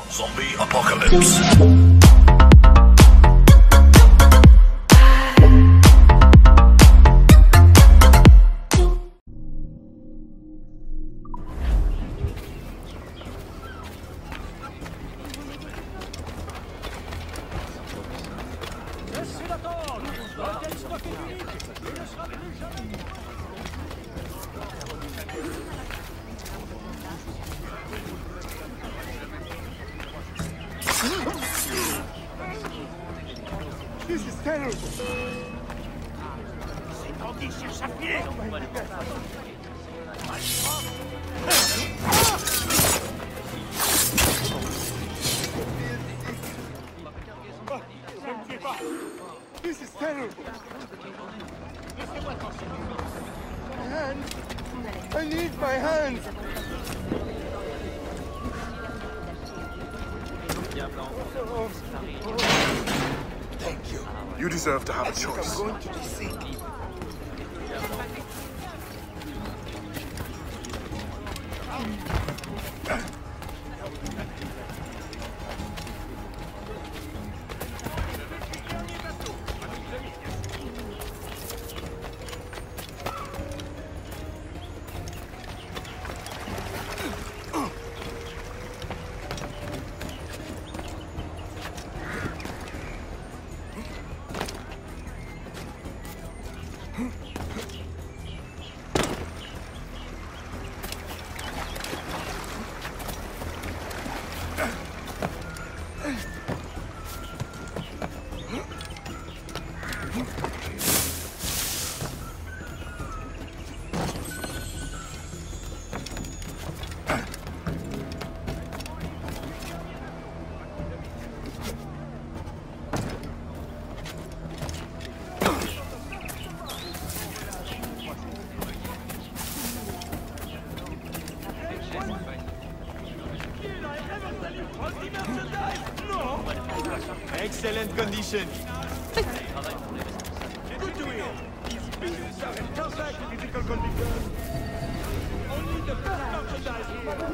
Zombie apocalypse. This is terrible. C'est Andy cherche à filer. Ne me tuez pas. This is terrible. Laissez-moi tranquille. My hands. I need my hands. Thank you. You deserve to have a choice. I'm going to be sick. Excellent condition. Good to hear. These pieces are in perfect physical condition. Only the best merchandise here.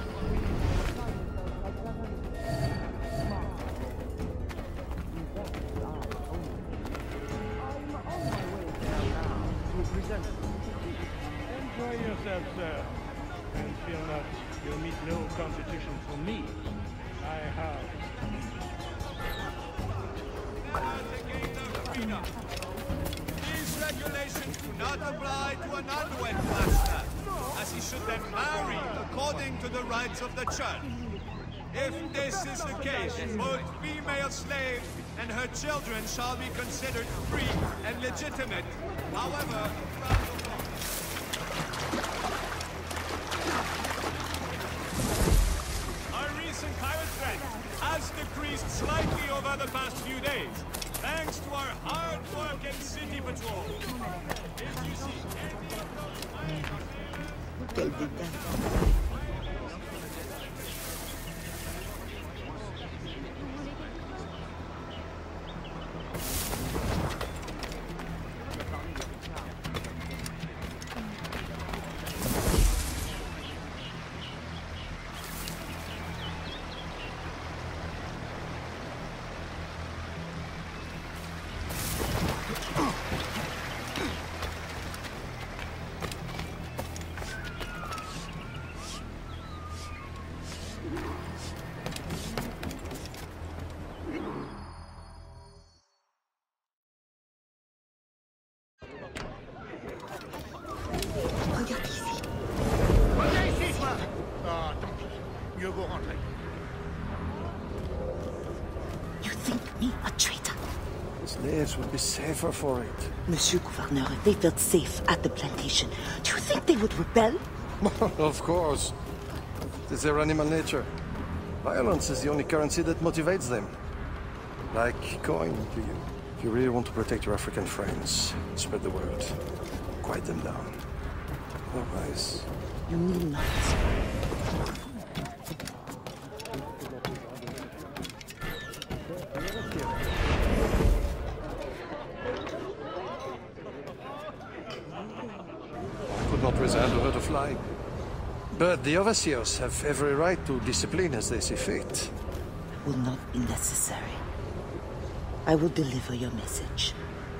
Enjoy yourself, sir. And feel that you'll meet no competition from me. I have. These regulations do not apply to an unwed master, as he should then marry according to the rites of the church. If this is the case, both female slaves and her children shall be considered free and legitimate. However, our recent pirate threat has decreased slightly over the past few days, thanks to our hard work and city patrol. If you see any of those pirates... Quel détail. Regarde ici. Reviens ici, toi. Ah, tant pis. Mieux vaut rentrer. You think me a traitor? Slaves would be safer for it. Monsieur Gouverneur, they felt safe at the plantation. Do you think they would rebel? Of course. It's their animal nature. Violence is the only currency that motivates them. Like coin to you. If you really want to protect your African friends, spread the word. Quiet them down. Otherwise... You need not. I could not resign to her to fly. But the overseers have every right to discipline as they see fit. will not be necessary. I will deliver your message.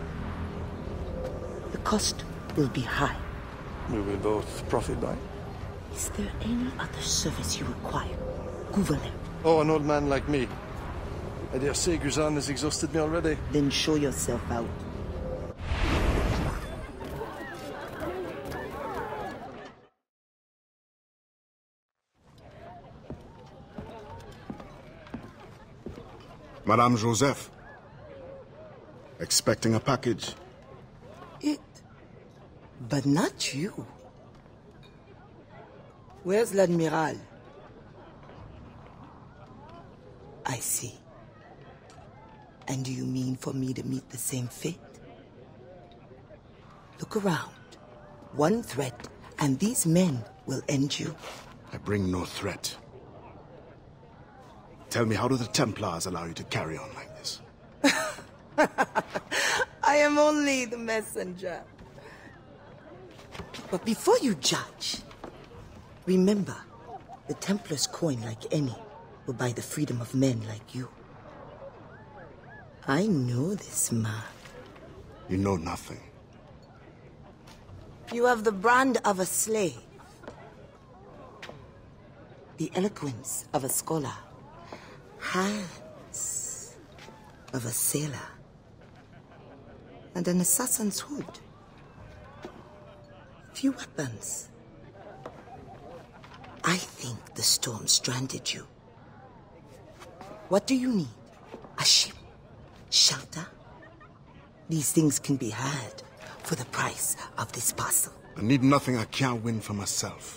The cost will be high. We will both profit by. Is there any other service you require, Gouverneur? Oh, an old man like me. I dare say Guzan has exhausted me already. Then show yourself out. Madame Joseph. Expecting a package. It. But not you. Where's l'Admiral? I see. And do you mean for me to meet the same fate? Look around. One threat, and these men will end you. I bring no threat. Tell me, how do the Templars allow you to carry on like this? I am only the messenger. But before you judge, remember, the Templars' coin, like any, will buy the freedom of men like you. I know this man. You know nothing. You have the brand of a slave, the eloquence of a scholar, hands of a sailor, and an assassin's hood. Few weapons. I think the storm stranded you. What do you need? A ship? Shelter? These things can be had for the price of this parcel. I need nothing I can't win for myself.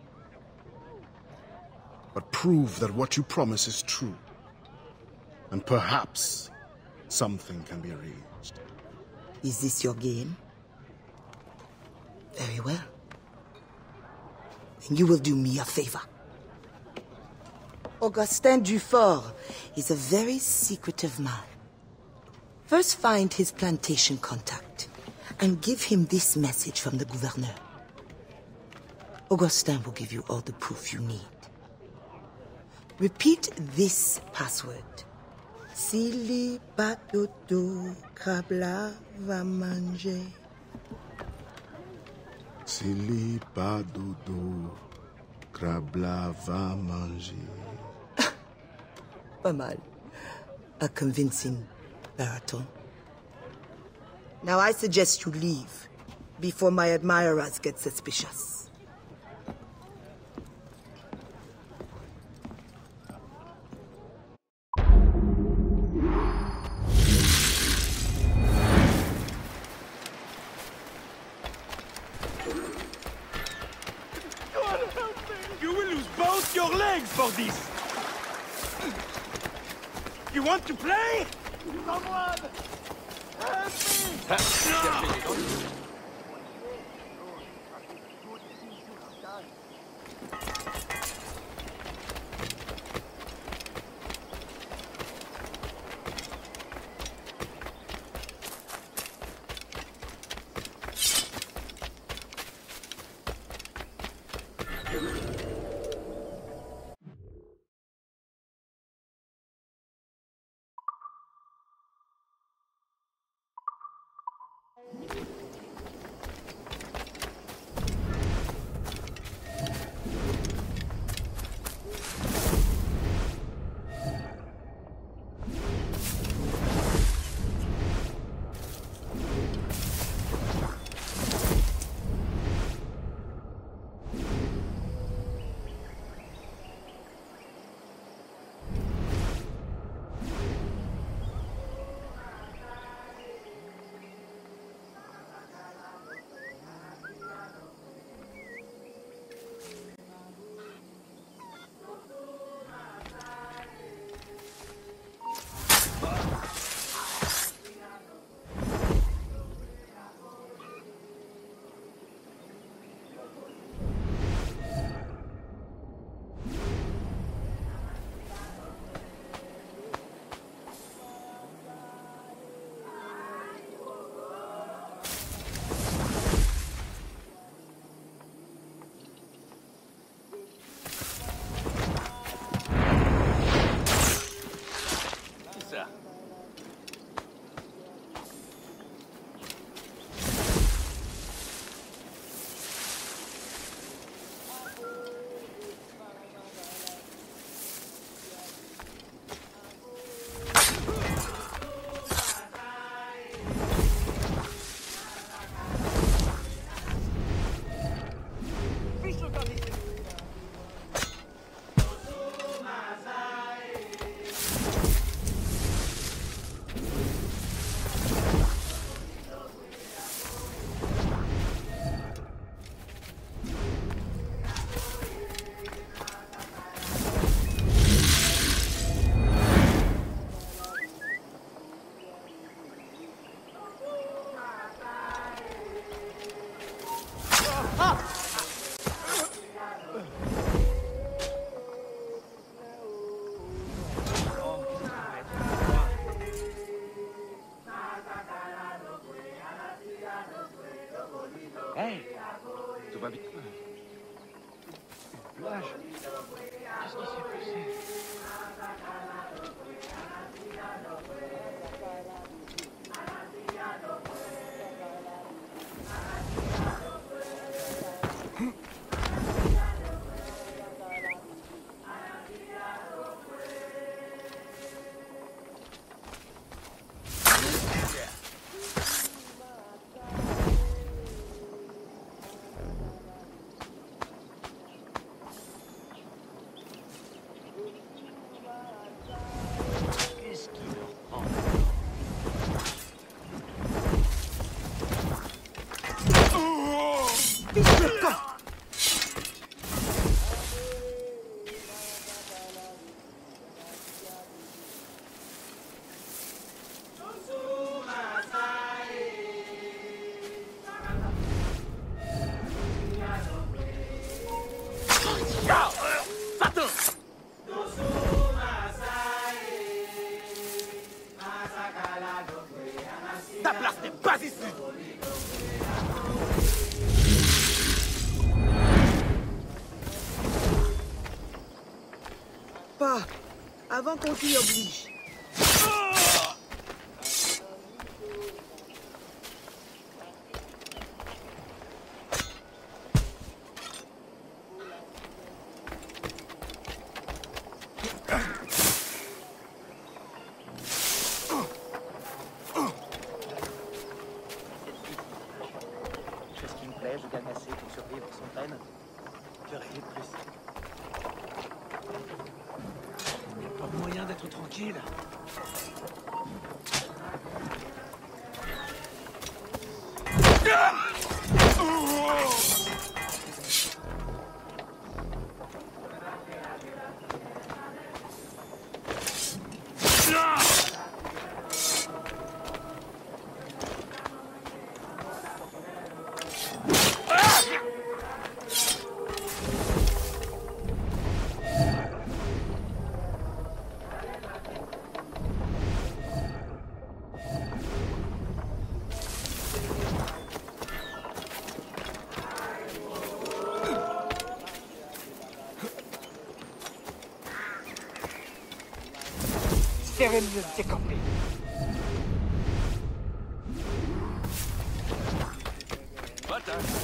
But prove that what you promise is true. And perhaps something can be arranged. Is this your game? Very well. Then you will do me a favor. Augustin Dufort is a very secretive man. First find his plantation contact and give him this message from the gouverneur. Augustin will give you all the proof you need. Repeat this password. Sili patoto krabla va manger. Sili pa dodo, krabla va manger. Pas mal. A convincing baritone. Now I suggest you leave before my admirers get suspicious. You will lose both your legs for this! You want to play? Someone! Help me! Avant qu'on t'y oblige. Ce qui me plaît, je gagne assez pour survivre sans peine. Que rien de plus. Pas moyen d'être tranquille. Serrez mieux de décamper. What the?